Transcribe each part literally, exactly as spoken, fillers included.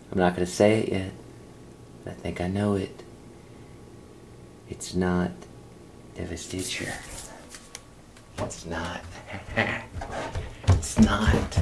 I'm not going to say it yet, but I think I know it. It's not Devastature. It's not. It's not.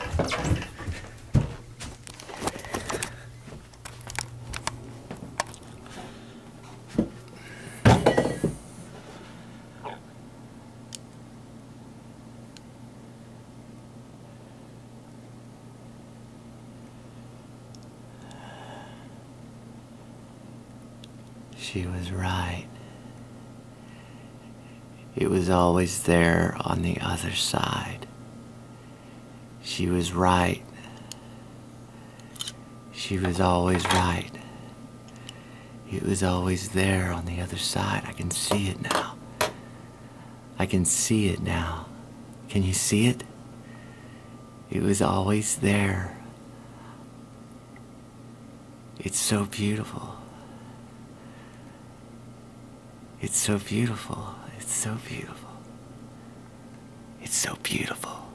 She was right. It was always there on the other side. She was right. She was always right. It was always there on the other side. I can see it now. I can see it now. Can you see it? It was always there. It's so beautiful. It's so beautiful. It's so beautiful. It's so beautiful.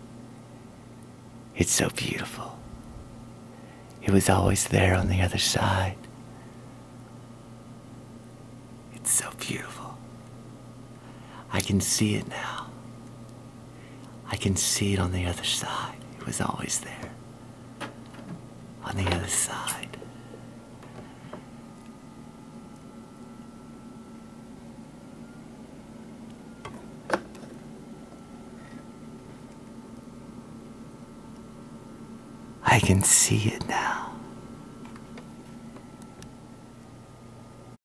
It's so beautiful. It was always there on the other side. It's so beautiful. I can see it now. I can see it on the other side. It was always there. On the other side. I can see it now.